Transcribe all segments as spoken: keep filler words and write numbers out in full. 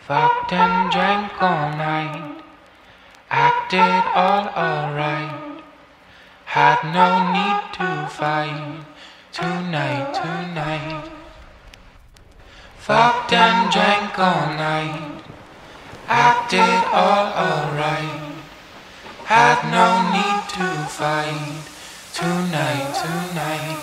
Fucked and drank all night, acted all alright. Had no need to fight tonight, tonight. Fucked and drank all night, acted all alright. Had no need to fight tonight, tonight.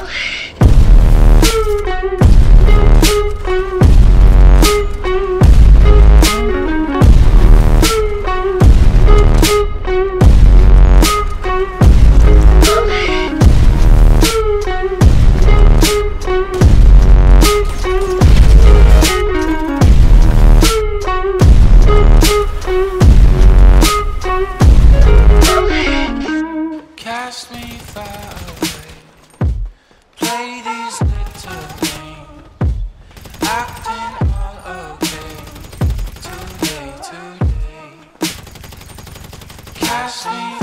Cast me far away, play these little games, acting all okay, today, today. Cast me